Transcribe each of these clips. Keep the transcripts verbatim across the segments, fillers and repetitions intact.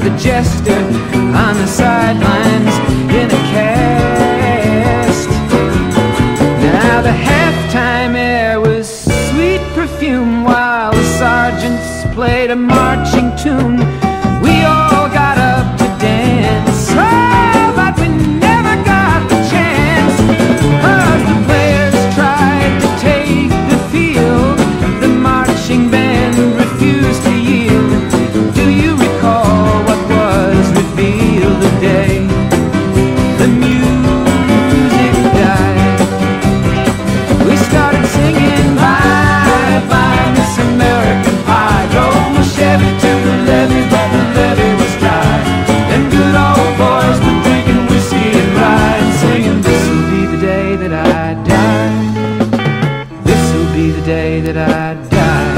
the jester on the sidelines in a cast. Now the halftime air was sweet perfume while the sergeants played a marching tune. We all got up to dance, oh, but we never got the chance, 'cause the players tried to take the field. The marching band refused to yield. Do you recall what was revealed the day the music died? We started singing bye bye Miss American Pie. Drove my Chevy to the levee, but the levee was dry. Them good old boys were drinking whiskey and rye and singing, this'll be the day that I die. This'll be the day that I die.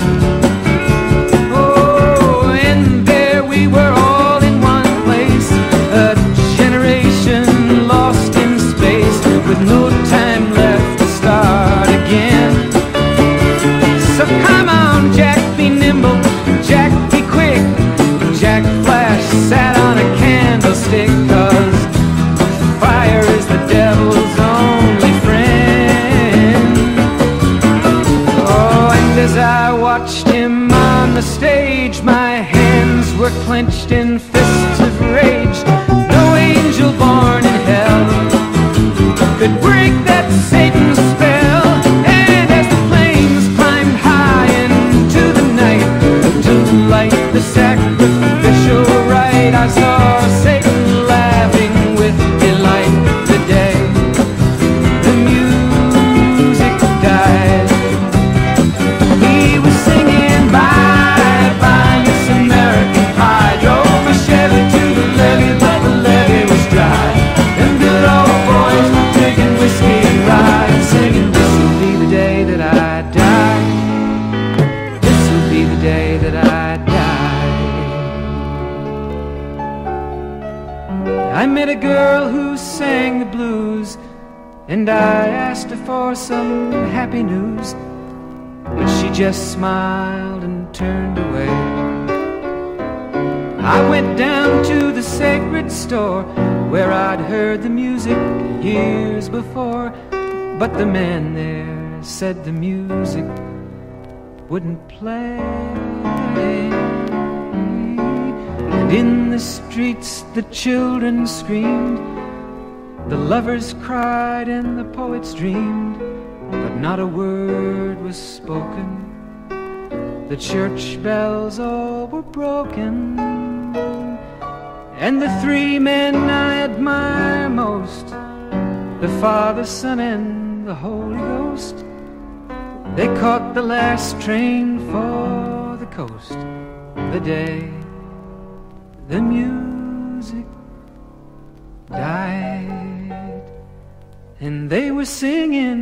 Oh, and there we were all in one place, a generation lost in space, with no time left to start again. So come on, Jack, be nimble, Jack, be quick. Jack Flash sat on a candlestick, 'cause fire is the devil's only friend. Oh, and as I watched him on the stage, my hands were clenched in fists of rage. No angel born in hell could break that Satan's spell. And as the flames climbed high into the night to light the sacrificial rite, I saw Satan laughing with delight the day the music died. He was singing bye bye Miss American Pie. Drove my Chevy to the levee, but the levee was dry. Them good old boys were drinking whiskey and rye and singing, this'll be the day that I die. This'll be the day that I die. I met a girl who sang the blues, and I asked her for some happy news, but she just smiled and turned away. I went down to the sacred store where I'd heard the music years before, but the man there said the music wouldn't play. And in the streets the children screamed, the lovers cried and the poets dreamed, but not a word was spoken. The church bells all were broken, and the three men I admire most, the Father, Son, and the Holy Ghost, they caught the last train for the coast the day the music died. And they were singing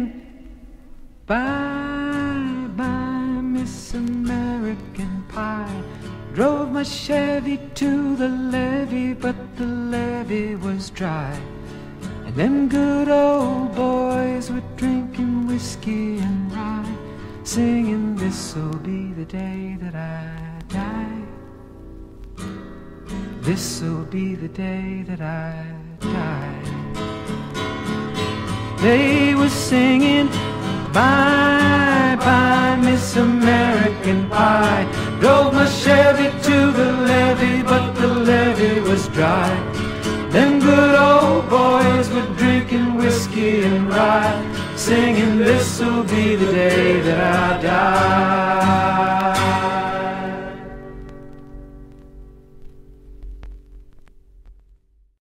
bye bye Miss American Pie. Drove my Chevy to the levee, but the levee was dry. And them good old boys were drinking whiskey and rye, singing, this'll be the day that I die. This'll be the day that I die. They were singing bye bye Miss American Pie. Drove my Chevy to the levee, but the levee was dry. Them good old boys were drinking whiskey and rye, singing, this'll be the day that I die.